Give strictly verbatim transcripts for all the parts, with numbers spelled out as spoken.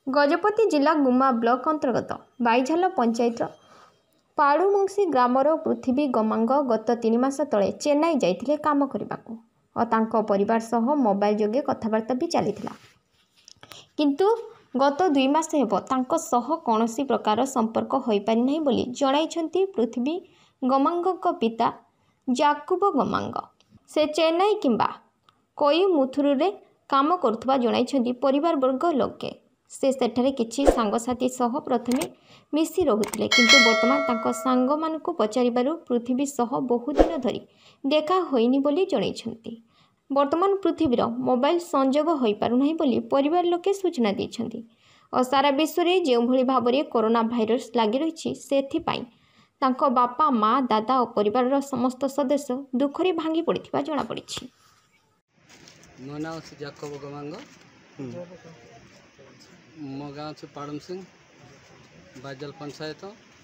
गजपति जिला गुम्मा ब्लॉक अंतर्गत बाईझाल पंचायत पाड़ुमुंसी ग्रामर पृथ्वी गमांग गत तीन मास तले चेन्नई जाइथिले काम करबाकू और तांको परिवार सह मोबाइल जोगे कथबार्ता भी चलीथिला किंतु गत दुई मास हेबो तांको सह कौनसी प्रकार संपर्क होई पारि नहीं बोली जणाइछंती पृथ्वी गमांगक पिता जाकुब गमांग। से चेन्नई किंबा कोईमुथुरु रे काम करुवा जणाइछंती परिवार वर्ग लोके। से सेठारे किछि सांगसाथी सह प्रथमे मिसी रहुथिले किंतु वर्तमान तांको सांग मानकु पचारिबारु पृथ्वी सह बहु दिन धरी देखा होइनी बोली जणाइछंती। वर्तमान पृथ्वीर मोबाइल संजोग होई पारु नाही बोली परिवार लोके सूचना दैछंती और सारा विश्व रे जेउ भली भाबरे कोरोना भाइरस लागि रहिछि सेथि पई तांको बापा माँ दादा और परिवार समस्त सदस्य दुखरे भांगी पड़िथिबा जणा पड़िछि। मो नाम से जाकोब गमांग, मो गाँव से पाड़म सिंह, बाईझाल पंचायत,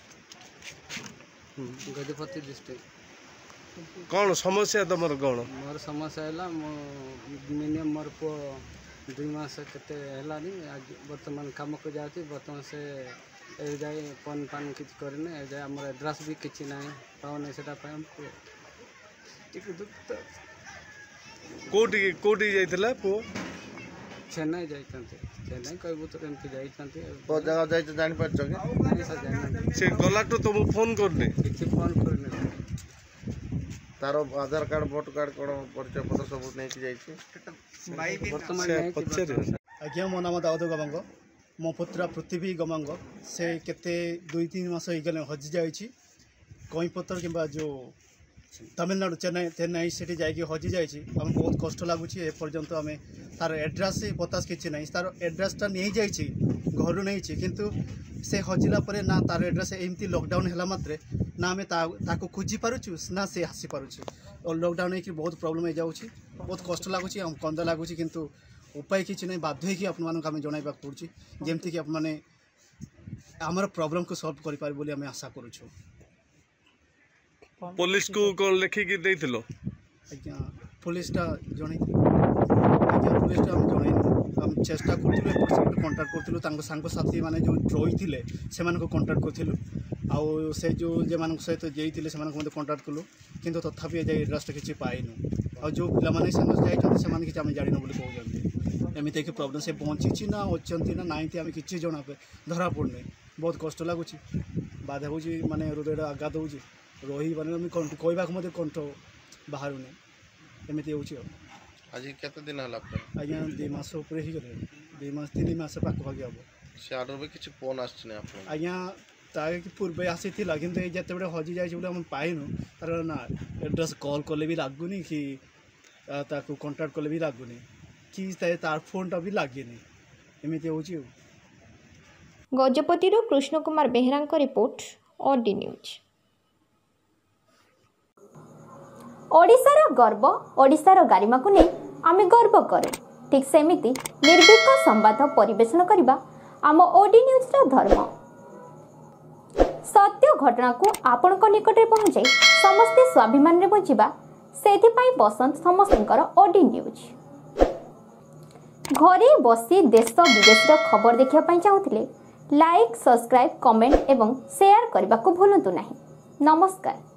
गजपति डिस्ट्रिक्ट। कौन समस्या तुम कौन? मोर समस्या है मिनिमम मोर पु दुई मास केते हेलानी वर्तमान काम को जाती वर्तमान से ए जाए पन पान किछ करने ए जाए हमर एड्रेस भी किछ नाही पाउने सेटा पे हमको ठीक दुख कोटी कोटी जाइतला पो चेन्नई जाइतंते चेन्नई कहबो तो एमती जाइतंते को जगह जाई त जानि परछ के नहीं सर जानि से गला तो तुम फोन करने किछ फोन करने तारो आधार कार्ड वोट कार्ड कोन परिचय पत्र सब नै कि जाई छै वर्तमान नहीं आज्ञा मो नाम दाऊद गमांग। मो पुत्रा पृथ्वी गमांग से केते दुई तीन मास होगले हजि जाइछि कईपत्र किंबा जो तमिलनाडु चेन्नई चेन्नई सिटी जाइए हजि जाइछि। आम बहुत कष्ट लगुच एपर्यंत आम तार एड्रेस पतास किसी ना तार एड्रेसटा नहीं जाइछि घर नहीं किंतु से हजिला परे ना तार एड्रेस एमती लॉकडाउन है मात्रे ना आम ताको खोजी पारुछु ना से आसी पारुछु और लॉकडाउन है बहुत प्रॉब्लम हो जाउछि बहुत कष्ट लगुच कंद लगुच किंतु उपाय किसी नहीं बाध्य होगी आप आम जनइबा पड़ुछि जेमती कि आपने आमर प्रॉब्लम को सॉल्व करि पारि बोली आम आशा करूछु। पुलिस को कौन लिखिकी देइथिलो? आज्ञा पुलिसटा जणै आज्ञा पुलिसटा हम जणै हम चेष्टा करथिलु एपट कांटेक्ट करथिलु तांको सांग साथी माने जो रहिथिले सेमान को कांटेक्ट करथिलु आउ से जो जे मान सहित जेइथिले सेमान को कांटेक्ट कलु किंतु तथापि जे एड्रेस किछि पाइनु आ जो पिला माने संग जाइछन सेमान किछि हम जानिनो बोली कहउछन एमिते कि प्रॉब्लम से पहुंची ना अछंती ना नाइंती आम किछि जणा पे धरा पड़ने बहुत कष्ट लगुछि बाधा होछि माने हृदयटा आघात होछि रही माने कहवाक मत कंठ बाहर एमती हो आज केते दिन हला आज्ञा दुई मास ऊपर ही गले दुई मास तीन मास पाखपाखि हम से आडर भी किछि फोन आछने आपन आज्ञा ताके कि पूर्वे आसीथिला किंतु ए जते बडे हजि जाय हम पाइनु तार ना एड्रेस कॉल करले भी लागुनी कि ताको कांटेक्ट करले भी लागुनी कि तार फोनटा भी लागेनी एमती होछि। Gajapati Krishna Kumar Behera report OD news. ओडिशार गर्व ओडिशार गारिमा को नहीं आमे गर्व करूँ ठीक सेमिति निर्भीक संवाद परिवेशन करने आम ओडी न्यूज रा धर्म। सत्य घटना को आपण निकट में पहुँचाई समस्ते स्वाभिमान रे बंचिबा सेथिपाई पसंद समस्तଙ୍କର ओडी न्यूज। घरे बसी देश विदेश खबर देखा चाहूले लाइक सब्सक्राइब कमेंट एवं शेयर करने को भूलु नहीं। नमस्कार।